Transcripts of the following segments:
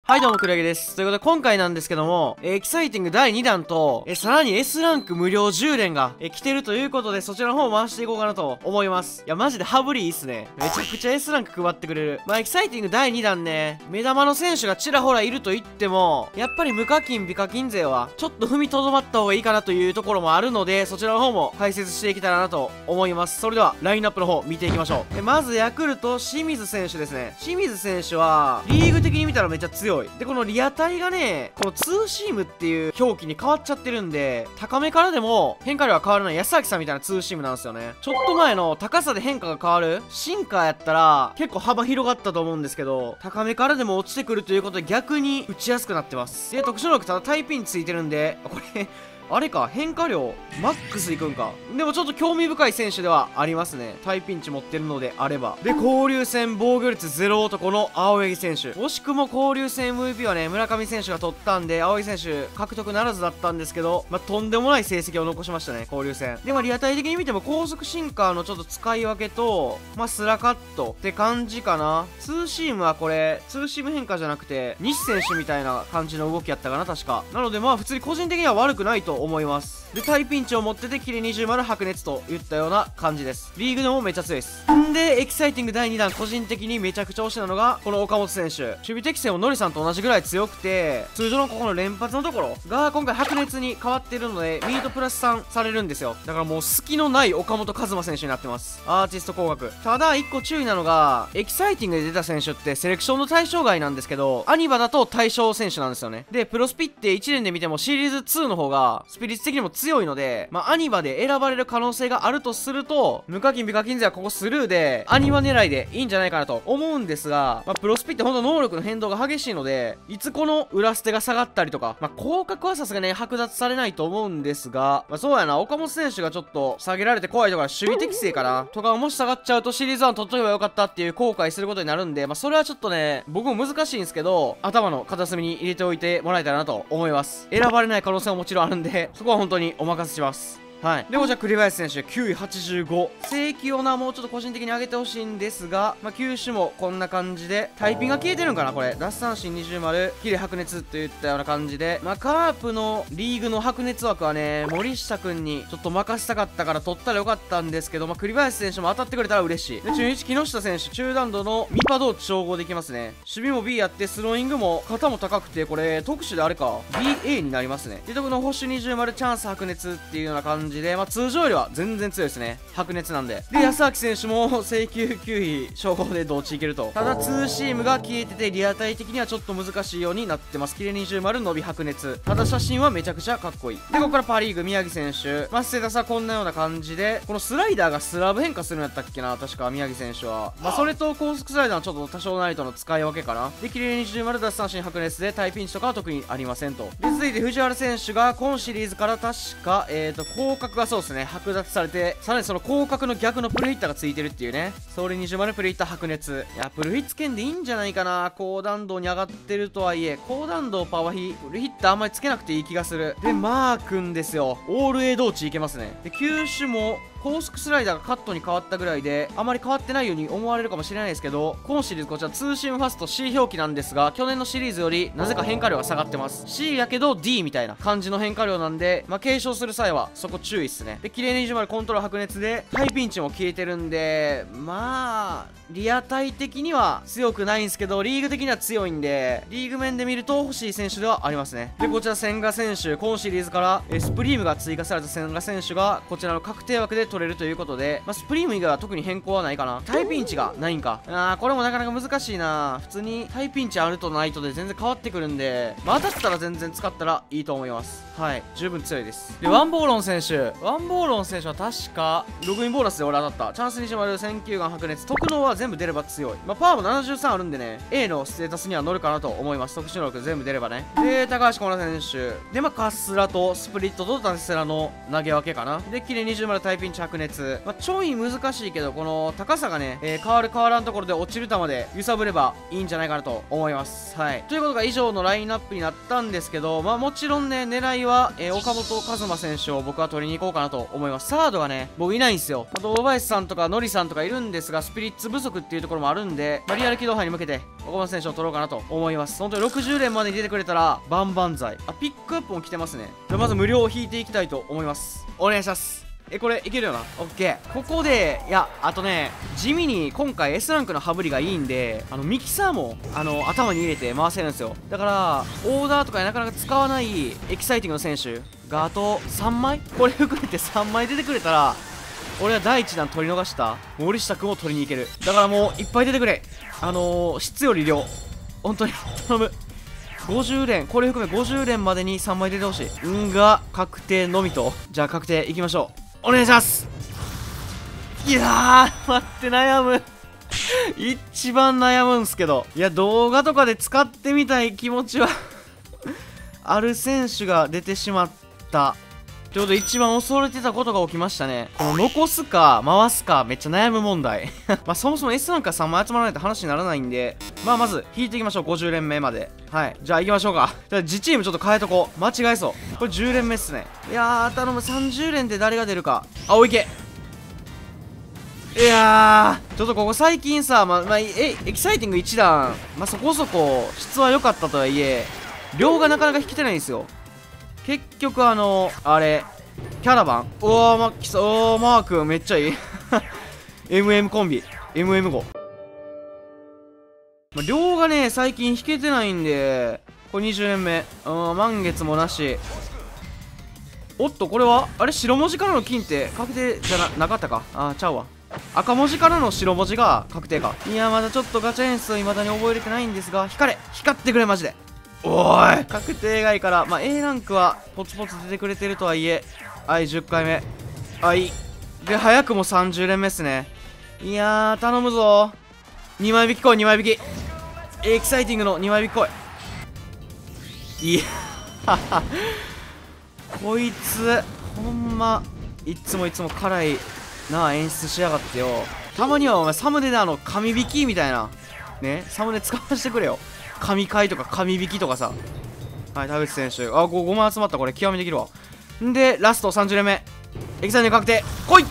はいどうも、くらげです。ということで、今回なんですけども、エキサイティング第2弾と、さらに S ランク無料10連が、来てるということで、そちらの方を回していこうかなと思います。いや、マジで羽振りいいっすね。めちゃくちゃ S ランク配ってくれる。まあ、エキサイティング第2弾ね、目玉の選手がちらほらいると言っても、やっぱり無課金、美課金勢は、ちょっと踏みとどまった方がいいかなというところもあるので、そちらの方も解説していけたらなと思います。それでは、ラインナップの方、見ていきましょう。まず、ヤクルト、清水選手ですね。清水選手は、リーグ的に見たらめっちゃ強い。で、このリアタイがね、このツーシームっていう表記に変わっちゃってるんで、高めからでも変化量は変わらない安明さんみたいなツーシームなんですよね。ちょっと前の高さで変化が変わるシンカーやったら結構幅広がったと思うんですけど、高めからでも落ちてくるということで逆に打ちやすくなってます。で、特殊能力ただタイピンついてるんで、これあれか、変化量マックスいくんか。でもちょっと興味深い選手ではありますね。タイピンチ持ってるのであれば。で、交流戦防御率0男の青柳選手。惜しくも交流戦 MVP はね、村上選手が取ったんで、青柳選手獲得ならずだったんですけど、まあ、とんでもない成績を残しましたね、交流戦。で、まあ、リアタイ的に見ても高速シンカーのちょっと使い分けと、まあ、スラカットって感じかな。ツーシームはこれ、ツーシーム変化じゃなくて、西選手みたいな感じの動きやったかな、確か。なので、まあ、普通に個人的には悪くないと思います。で、タイピンチを持っててキレ20丸白熱といったような感じです。リーグでもめっちゃ強いです。んで、エキサイティング第2弾個人的にめちゃくちゃ推しなのがこの岡本選手。守備適性もノリさんと同じぐらい強くて、通常のここの連発のところが今回白熱に変わっているのでミートプラス3されるんですよ。だからもう隙のない岡本和真選手になってます。アーティスト工学。ただ1個注意なのが、エキサイティングで出た選手ってセレクションの対象外なんですけど、アニバだと対象選手なんですよね。で、プロスピって1年で見てもシリーズ2の方がスピリッツ的にも強いので、まあ、アニバで選ばれる可能性があるとすると、無課金美課金勢はここスルーで、アニバ狙いでいいんじゃないかなと思うんですが、まあ、プロスピってほんと能力の変動が激しいので、いつこの裏捨てが下がったりとか、まあ、広角はさすがに剥奪されないと思うんですが、まあ、そうやな、岡本選手がちょっと下げられて怖いところは守備適正かなとか、もし下がっちゃうとシリーズ1取っとけばよかったっていう後悔することになるんで、まあ、それはちょっとね、僕も難しいんですけど、頭の片隅に入れておいてもらえたらなと思います。選ばれない可能性ももちろんあるんで、そこは本当にお任せします。はい。で、こちら栗林選手、9位85。正規をな、もうちょっと個人的に上げてほしいんですが、まあ、球種もこんな感じで、タイピングが消えてるんかな、これ。奪三振20丸、キレ白熱といったような感じで、まあ、カープのリーグの白熱枠はね、森下くんにちょっと任せたかったから取ったらよかったんですけど、まあ、栗林選手も当たってくれたら嬉しい。で、中日木下選手、中弾度のミパ同値照合できますね。守備も B やって、スローイングも肩も高くて、これ、特殊であれか、BA になりますね。で、特の保守20丸、チャンス白熱っていうような感じで、まあ、通常よりは全然強いですね。白熱なんで。で、安明選手も請求9位称号で同値いけると。ただ、ツーシームが消えてて、リアタイ的にはちょっと難しいようになってます。キレ20丸、伸び白熱。ただ、写真はめちゃくちゃかっこいい。で、ここからパリーグ、宮城選手。まあ、ステータスはこんなような感じで、このスライダーがスラブ変化するんやったっけな、確か宮城選手は。まあ、それと高速スライダーのちょっと多少なりとの使い分けかな。で、キレ20丸、奪三振白熱で、タイピンチとかは特にありませんと。で、続いて藤原選手が、今シリーズから確か、広角がそうですね、剥奪されて、さらにその広角の逆のプルヒッターがついてるっていうね。総理20丸プルヒッター白熱。いや、プルヒッつけんでいいんじゃないかな。高弾道に上がってるとはいえ、高弾道パワーヒ、プルヒッターあんまりつけなくていい気がする。で、マー君ですよ。オール A 同値いけますね。で、球種も、高速スライダーがカットに変わったぐらいで、あまり変わってないように思われるかもしれないですけど、今シリーズこちらツーシームファスト C 表記なんですが、去年のシリーズよりなぜか変化量が下がってます。C やけど D みたいな感じの変化量なんで、まあ、継承する際はそこ注意っすね。で、綺麗に20丸コントロール白熱で、タイピンチも消えてるんで、まあ、リアタイ的には強くないんですけど、リーグ的には強いんで、リーグ面で見ると欲しい選手ではありますね。で、こちら千賀選手、今シリーズからスプリームが追加された千賀選手が、こちらの確定枠で取れるということで、まあ、スプリーム以外は特に変更はないかな。タイピンチがないんか。これもなかなか難しいな。普通にタイピンチあるとないとで全然変わってくるんで、まあ、当たったら全然使ったらいいと思います。はい。十分強いです。で、ワンボーロン選手。ワンボーロン選手は確か、ログインボーナスで俺当たった。チャンス20丸、選球眼白熱。特能は全部出れば強い。まあ、パワーも73あるんでね、A のステータスには乗るかなと思います。特殊能力全部出ればね。で、高橋光成選手。で、まあ、カスラとスプリットとタセラの投げ分けかな。で、キレ20丸、タイピンチ白熱。まあ、ちょい難しいけど、この高さがね、変わる変わらんところで落ちる球で揺さぶればいいんじゃないかなと思います。はい。ということが以上のラインナップになったんですけど、まあもちろんね、狙いは、岡本和真選手を僕は取りに行こうかなと思います。サードがね、僕いないんですよ。あと、大林さんとかノリさんとかいるんですが、スピリッツ不足っていうところもあるんで、リアル機動杯に向けて、岡本選手を取ろうかなと思います。本当に60連までに出てくれたら、万々歳。あ、ピックアップも来てますね。じゃあまず無料を引いていきたいと思います。お願いします。これいけるよな。オッケー。ここで、いや、あとね、地味に今回 S ランクの羽振りがいいんで、ミキサーも、頭に入れて回せるんですよ。だから、オーダーとかでなかなか使わないエキサイティングの選手があと3枚これ含めて3枚出てくれたら、俺は第1弾取り逃した森下君を取りに行ける。だからもう、いっぱい出てくれ。質より量。本当に、頼む。50連、これ含め50連までに3枚出てほしい。んが、確定のみと。じゃあ確定いきましょう。お願いします。いやー、待って、悩む。一番悩むんすけど。いや、動画とかで使ってみたい気持ちはある選手が出てしまった。ということで、一番恐れてたことが起きましたね。この残すか、回すか、めっちゃ悩む問題。まあ、そもそも S なんか3枚集まらないと話にならないんで、まあ、まず、引いていきましょう。50連目まで。はい。じゃあ、行きましょうか。じゃあ、自チームちょっと変えとこう。間違えそう。これ10連目っすね。いやー、頼む。30連で誰が出るか。あ、おいけ。いやー、ちょっとここ最近さ、エキサイティング1弾、そこそこ質は良かったとはいえ、量がなかなか引けてないんですよ。結局あれ、キャラバンおー、マークめっちゃいい。MM コンビ、MM5。量がね、最近引けてないんで、これ20年目。満月もなし。おっと、これはあれ、白文字からの金って確定じゃなかったか。ちゃうわ。赤文字からの白文字が確定か。いや、まだちょっとガチャ演出を未だに覚えれてないんですが、光ってくれ、マジで。おーい、確定外から、A ランクはポツポツ出てくれてるとはいえ、はい、10回目。はい。で、早くも30連目っすね。いやー、頼むぞー。2枚引き来い、2枚引き。エキサイティングの2枚引き来い。いやこいつ、ほんま、いつも辛いな演出しやがってよ。たまにはお前、サムネで紙引きみたいな。ね、サムネ使わせてくれよ。神回とか神引きとかさ。はい、田口選手。5枚集まった。これ、極めできるわ。んで、ラスト30連目。エキサイティング確定。来い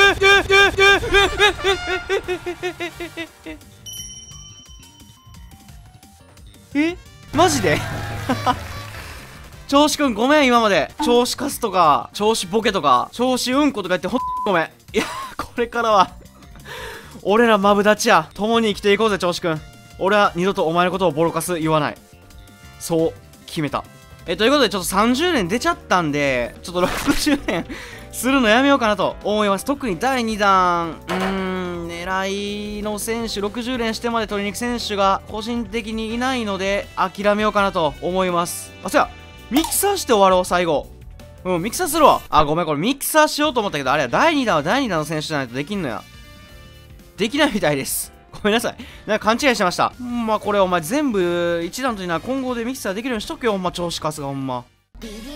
マジで調子くんごめん、今まで。調子カスとか、調子ボケとか、調子うんことか言ってごめん。いや、これからは、俺らマブダチや。共に生きていこうぜ、調子くん。俺は二度とお前のことをボロカス言わない。そう決めた。ということでちょっと30連出ちゃったんで、ちょっと60連するのやめようかなと思います。特に第2弾、狙いの選手、60連してまで取りに行く選手が個人的にいないので、諦めようかなと思います。そうや、ミキサーして終わろう、最後。ミキサーするわ。ごめん、これミキサーしようと思ったけど、あれや、第2弾は第2弾の選手じゃないとできんのや。できないみたいです。ごめんなさい。なんか勘違いしてました。これお前全部1弾と2弾混合でミキサーできるようにしとけよ、ほんま調子カスがほんま。